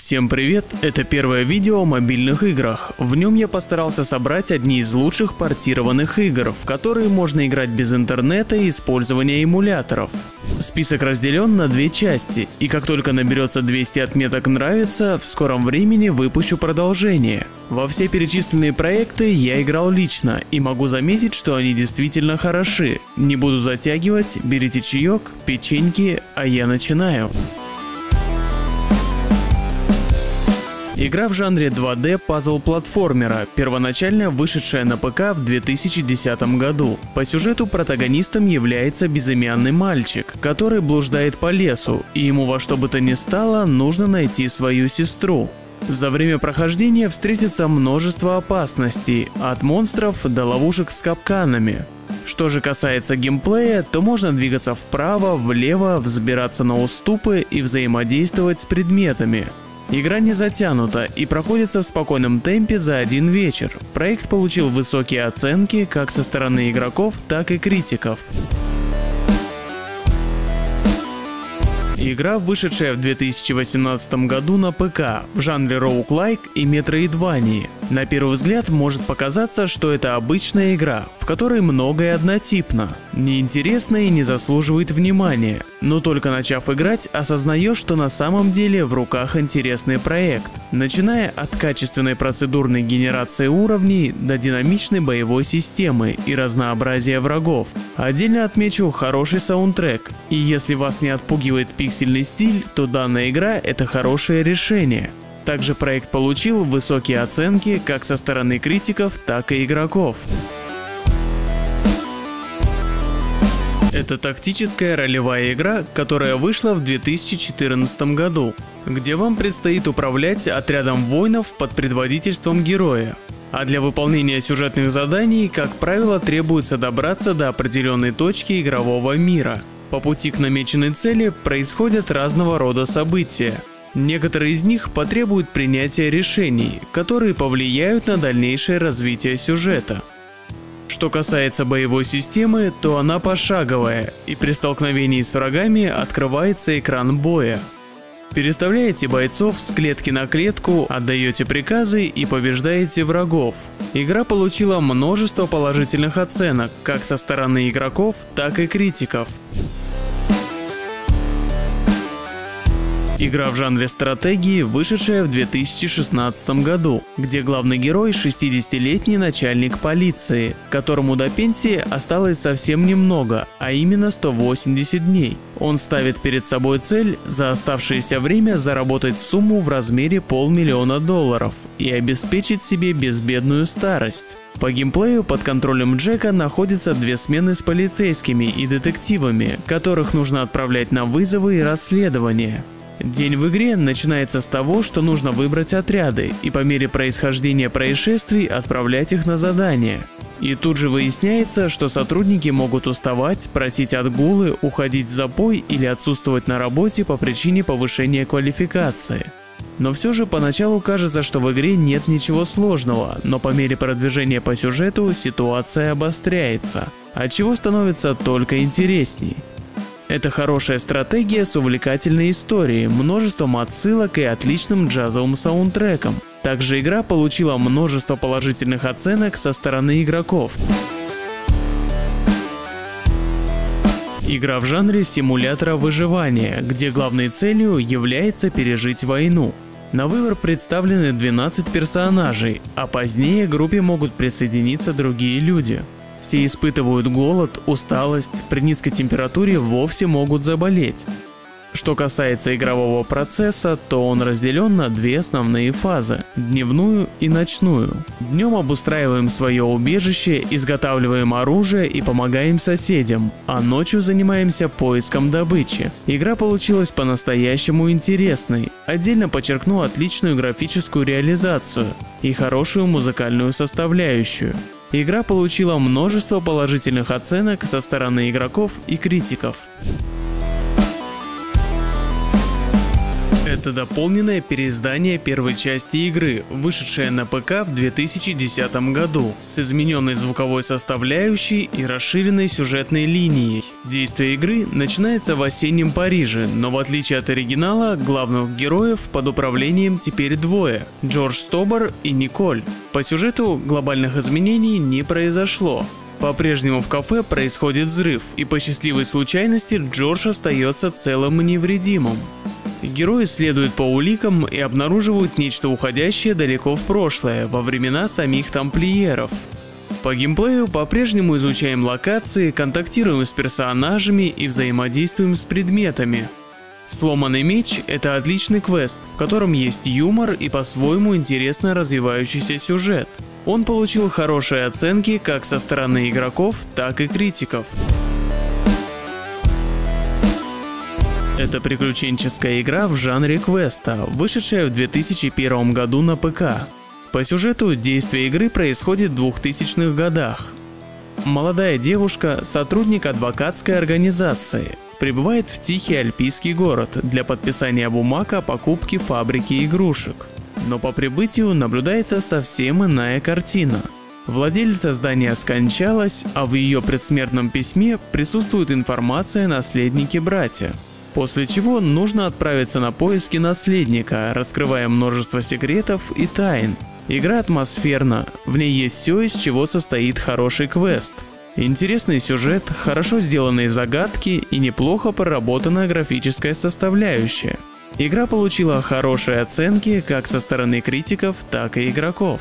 Всем привет! Это первое видео о мобильных играх. В нем я постарался собрать одни из лучших портированных игр, в которые можно играть без интернета и использования эмуляторов. Список разделен на две части, и как только наберется 200 отметок «Нравится», в скором времени выпущу продолжение. Во все перечисленные проекты я играл лично, и могу заметить, что они действительно хороши. Не буду затягивать, берите чаек, печеньки, а я начинаю. Игра в жанре 2D пазл-платформера, первоначально вышедшая на ПК в 2010 году. По сюжету протагонистом является безымянный мальчик, который блуждает по лесу, и ему во что бы то ни стало нужно найти свою сестру. За время прохождения встретится множество опасностей, от монстров до ловушек с капканами. Что же касается геймплея, то можно двигаться вправо, влево, взбираться на уступы и взаимодействовать с предметами. Игра не затянута и проходится в спокойном темпе за один вечер. Проект получил высокие оценки как со стороны игроков, так и критиков. Игра, вышедшая в 2018 году на ПК, в жанре роуглайк и метроидвании. На первый взгляд может показаться, что это обычная игра, в которой многое однотипно, неинтересно и не заслуживает внимания, но только начав играть, осознаешь, что на самом деле в руках интересный проект, начиная от качественной процедурной генерации уровней до динамичной боевой системы и разнообразия врагов. Отдельно отмечу хороший саундтрек, и если вас не отпугивает пиксельный стиль, то данная игра — это хорошее решение. Также проект получил высокие оценки как со стороны критиков, так и игроков. Это тактическая ролевая игра, которая вышла в 2014 году, где вам предстоит управлять отрядом воинов под предводительством героя. А для выполнения сюжетных заданий, как правило, требуется добраться до определенной точки игрового мира. По пути к намеченной цели происходят разного рода события. Некоторые из них потребуют принятия решений, которые повлияют на дальнейшее развитие сюжета. Что касается боевой системы, то она пошаговая, и при столкновении с врагами открывается экран боя. Переставляете бойцов с клетки на клетку, отдаете приказы и побеждаете врагов. Игра получила множество положительных оценок, как со стороны игроков, так и критиков. Игра в жанре стратегии, вышедшая в 2016 году, где главный герой — 60-летний начальник полиции, которому до пенсии осталось совсем немного, а именно 180 дней. Он ставит перед собой цель за оставшееся время заработать сумму в размере $500 000 и обеспечить себе безбедную старость. По геймплею под контролем Джека находятся две смены с полицейскими и детективами, которых нужно отправлять на вызовы и расследования. День в игре начинается с того, что нужно выбрать отряды и по мере происхождения происшествий отправлять их на задания. И тут же выясняется, что сотрудники могут уставать, просить отгулы, уходить в запой или отсутствовать на работе по причине повышения квалификации. Но все же поначалу кажется, что в игре нет ничего сложного, но по мере продвижения по сюжету ситуация обостряется, отчего становится только интересней. Это хорошая стратегия с увлекательной историей, множеством отсылок и отличным джазовым саундтреком. Также игра получила множество положительных оценок со стороны игроков. Игра в жанре симулятора выживания, где главной целью является пережить войну. На выбор представлены 12 персонажей, а позднее к группе могут присоединиться другие люди. Все испытывают голод, усталость, при низкой температуре вовсе могут заболеть. Что касается игрового процесса, то он разделен на две основные фазы – дневную и ночную. Днем обустраиваем свое убежище, изготавливаем оружие и помогаем соседям, а ночью занимаемся поиском добычи. Игра получилась по-настоящему интересной. Отдельно подчеркну отличную графическую реализацию и хорошую музыкальную составляющую. Игра получила множество положительных оценок со стороны игроков и критиков. Это дополненное переиздание первой части игры, вышедшее на ПК в 2010 году, с измененной звуковой составляющей и расширенной сюжетной линией. Действие игры начинается в осеннем Париже, но в отличие от оригинала, главных героев под управлением теперь двое – Джордж Стобер и Николь. По сюжету глобальных изменений не произошло. По-прежнему в кафе происходит взрыв, и по счастливой случайности Джордж остается целым и невредимым. Герои следуют по уликам и обнаруживают нечто уходящее далеко в прошлое, во времена самих тамплиеров. По геймплею по-прежнему изучаем локации, контактируем с персонажами и взаимодействуем с предметами. Сломанный меч – это отличный квест, в котором есть юмор и по-своему интересно развивающийся сюжет. Он получил хорошие оценки как со стороны игроков, так и критиков. Это приключенческая игра в жанре квеста, вышедшая в 2001 году на ПК. По сюжету действие игры происходит в 2000-х годах. Молодая девушка, сотрудник адвокатской организации, прибывает в тихий альпийский город для подписания бумаг о покупке фабрики игрушек. Но по прибытию наблюдается совсем иная картина. Владелица здания скончалась, а в ее предсмертном письме присутствует информация о наследнике-брате. После чего нужно отправиться на поиски наследника, раскрывая множество секретов и тайн. Игра атмосферна, в ней есть все, из чего состоит хороший квест. Интересный сюжет, хорошо сделанные загадки и неплохо проработанная графическая составляющая. Игра получила хорошие оценки как со стороны критиков, так и игроков.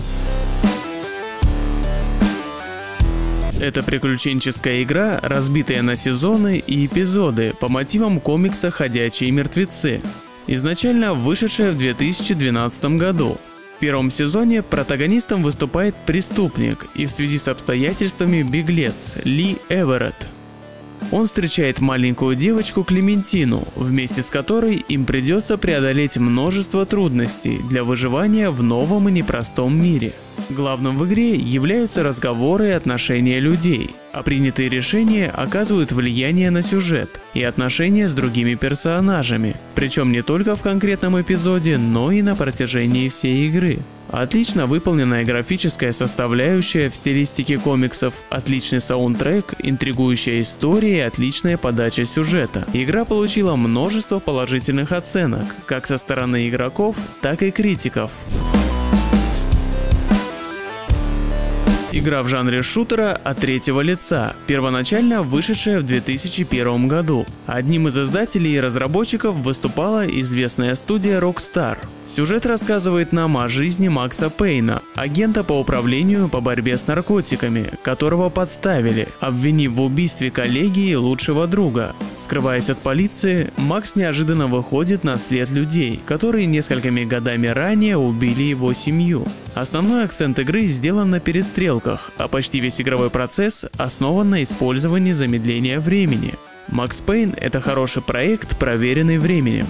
Это приключенческая игра, разбитая на сезоны и эпизоды по мотивам комикса «Ходячие мертвецы», изначально вышедшая в 2012 году. В первом сезоне протагонистом выступает преступник и в связи с обстоятельствами беглец Ли Эверетт. Он встречает маленькую девочку Клементину, вместе с которой им придется преодолеть множество трудностей для выживания в новом и непростом мире. Главным в игре являются разговоры и отношения людей, а принятые решения оказывают влияние на сюжет и отношения с другими персонажами, причем не только в конкретном эпизоде, но и на протяжении всей игры. Отлично выполненная графическая составляющая в стилистике комиксов, отличный саундтрек, интригующая история и отличная подача сюжета. Игра получила множество положительных оценок, как со стороны игроков, так и критиков. Игра в жанре шутера от третьего лица, первоначально вышедшая в 2001 году. Одним из издателей и разработчиков выступала известная студия Rockstar. Сюжет рассказывает нам о жизни Макса Пейна, агента по управлению по борьбе с наркотиками, которого подставили, обвинив в убийстве коллеги и лучшего друга. Скрываясь от полиции, Макс неожиданно выходит на след людей, которые несколькими годами ранее убили его семью. Основной акцент игры сделан на перестрелках, а почти весь игровой процесс основан на использовании замедления времени. Макс Пейн – это хороший проект, проверенный временем.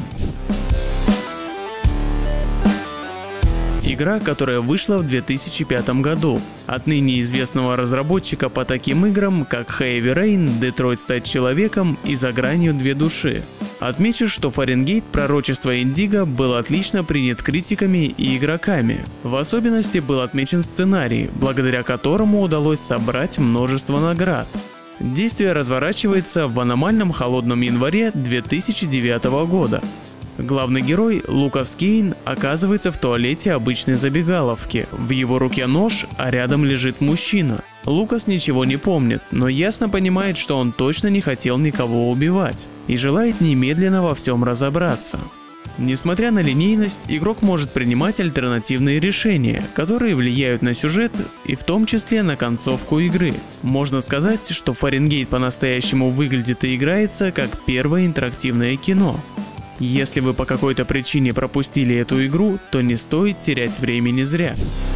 Игра, которая вышла в 2005 году, от ныне известного разработчика по таким играм, как Heavy Rain, Детройт стать человеком и За гранью две души. Отмечу, что Фаренгейт Пророчество Индиго был отлично принят критиками и игроками. В особенности был отмечен сценарий, благодаря которому удалось собрать множество наград. Действие разворачивается в аномальном холодном январе 2009 года. Главный герой, Лукас Кейн, оказывается в туалете обычной забегаловки. В его руке нож, а рядом лежит мужчина. Лукас ничего не помнит, но ясно понимает, что он точно не хотел никого убивать и желает немедленно во всем разобраться. Несмотря на линейность, игрок может принимать альтернативные решения, которые влияют на сюжет и в том числе на концовку игры. Можно сказать, что Фаренгейт по-настоящему выглядит и играется как первое интерактивное кино. Если вы по какой-то причине пропустили эту игру, то не стоит терять времени зря.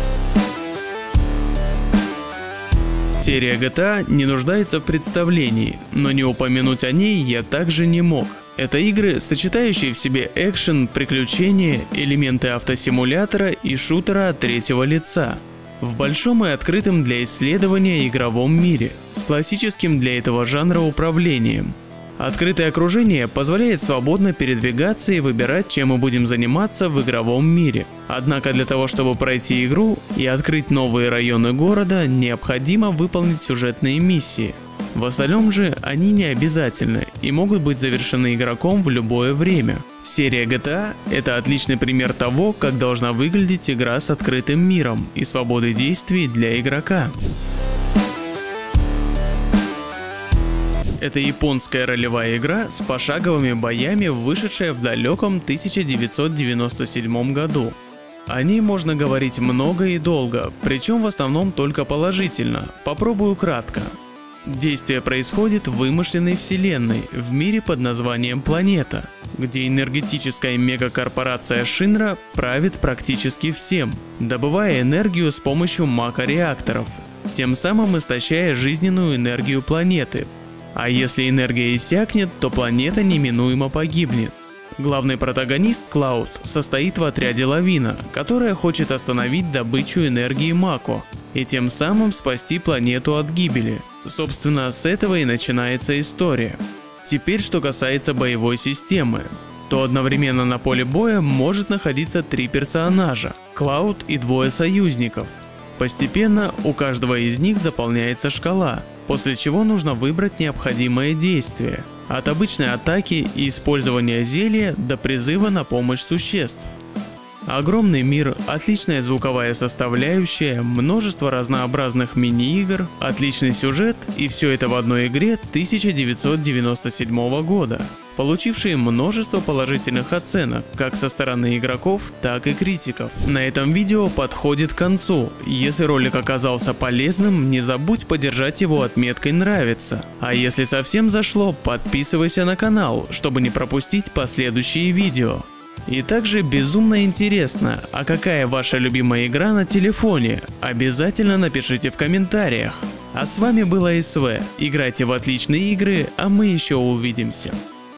Серия GTA не нуждается в представлении, но не упомянуть о ней я также не мог. Это игры, сочетающие в себе экшен, приключения, элементы автосимулятора и шутера от третьего лица. В большом и открытом для исследования игровом мире, с классическим для этого жанра управлением. Открытое окружение позволяет свободно передвигаться и выбирать, чем мы будем заниматься в игровом мире. Однако для того, чтобы пройти игру и открыть новые районы города, необходимо выполнить сюжетные миссии. В остальном же они не обязательны и могут быть завершены игроком в любое время. Серия GTA – это отличный пример того, как должна выглядеть игра с открытым миром и свободой действий для игрока. Это японская ролевая игра с пошаговыми боями, вышедшая в далеком 1997 году. О ней можно говорить много и долго, причем в основном только положительно. Попробую кратко. Действие происходит в вымышленной вселенной, в мире под названием Планета, где энергетическая мегакорпорация Шинра правит практически всем, добывая энергию с помощью макрореакторов, тем самым истощая жизненную энергию планеты. А если энергия иссякнет, то планета неминуемо погибнет. Главный протагонист Клауд состоит в отряде Лавина, которая хочет остановить добычу энергии Мако и тем самым спасти планету от гибели. Собственно, с этого и начинается история. Теперь, что касается боевой системы, то одновременно на поле боя может находиться 3 персонажа – Клауд и 2 союзников. Постепенно у каждого из них заполняется шкала, после чего нужно выбрать необходимое действие, от обычной атаки и использования зелья до призыва на помощь существ. Огромный мир, отличная звуковая составляющая, множество разнообразных мини-игр, отличный сюжет и все это в одной игре 1997 года, получившие множество положительных оценок как со стороны игроков, так и критиков. На этом видео подходит к концу. Если ролик оказался полезным, не забудь поддержать его отметкой «Нравится». А если совсем зашло, подписывайся на канал, чтобы не пропустить последующие видео. И также безумно интересно, а какая ваша любимая игра на телефоне? Обязательно напишите в комментариях. А с вами была СВ. Играйте в отличные игры, а мы еще увидимся.